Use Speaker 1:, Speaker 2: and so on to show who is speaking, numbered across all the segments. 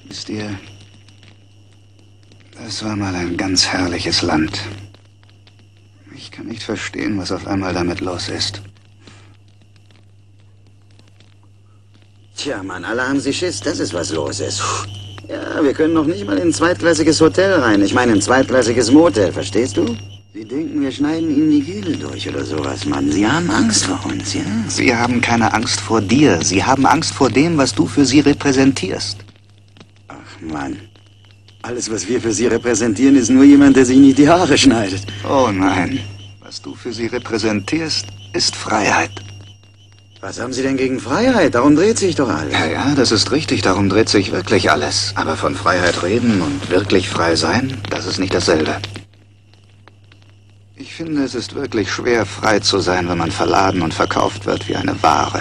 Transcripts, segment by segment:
Speaker 1: Wisst ihr, das war mal ein ganz herrliches Land. Ich kann nicht verstehen, was auf einmal damit los ist.
Speaker 2: Tja, Mann, alle haben sich Schiss, dass es was los ist. Ja, wir können noch nicht mal in ein zweitklassiges Hotel rein. Ich meine, ein zweitklassiges Motel, verstehst du? Sie denken, wir schneiden ihnen die Kehle durch oder sowas, Mann. Sie haben Angst vor uns, ja?
Speaker 1: Sie haben keine Angst vor dir. Sie haben Angst vor dem, was du für sie repräsentierst.
Speaker 2: Ach, Mann. Alles, was wir für sie repräsentieren, ist nur jemand, der sich nicht die Haare schneidet.
Speaker 1: Oh nein. Was du für sie repräsentierst, ist Freiheit.
Speaker 2: Was haben Sie denn gegen Freiheit? Darum dreht sich doch alles.
Speaker 1: Ja, das ist richtig. Darum dreht sich wirklich alles. Aber von Freiheit reden und wirklich frei sein, das ist nicht dasselbe. Ich finde, es ist wirklich schwer, frei zu sein, wenn man verladen und verkauft wird wie eine Ware.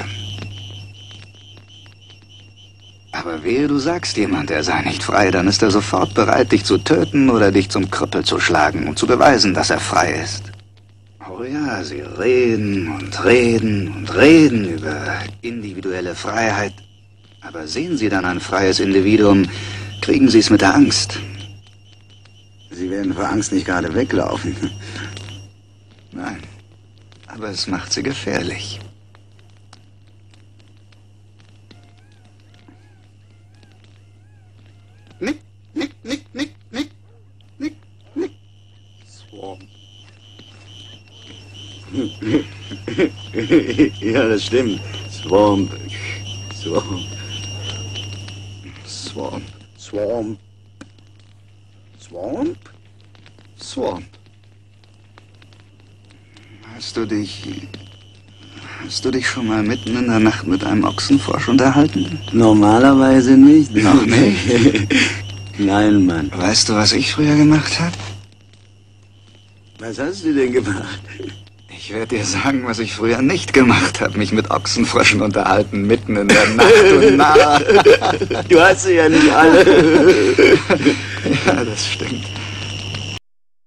Speaker 1: Aber wehe, du sagst jemand, er sei nicht frei, dann ist er sofort bereit, dich zu töten oder dich zum Krüppel zu schlagen, um zu beweisen, dass er frei ist. Oh ja, sie reden und reden und reden über individuelle Freiheit. Aber sehen sie dann ein freies Individuum, kriegen sie es mit der Angst.
Speaker 2: Sie werden vor Angst nicht gerade weglaufen.
Speaker 1: Nein, aber es macht sie gefährlich. Nick, nick, nick, nick, nick, nick, nick.
Speaker 2: Swamp. Ja, das stimmt. Swamp. Swamp.
Speaker 1: Swamp.
Speaker 2: Swamp. Swamp?
Speaker 1: Swamp. Hast du dich schon mal mitten in der Nacht mit einem Ochsenfrosch unterhalten?
Speaker 2: Normalerweise nicht.
Speaker 1: Noch nicht?
Speaker 2: Nein, Mann.
Speaker 1: Weißt du, was ich früher gemacht habe?
Speaker 2: Was hast du denn gemacht?
Speaker 1: Ich werde dir sagen, was ich früher nicht gemacht habe. Mich mit Ochsenfröschen unterhalten, mitten in der Nacht und Narr.
Speaker 2: Du hast sie ja nicht alle.
Speaker 1: Ja, das stimmt.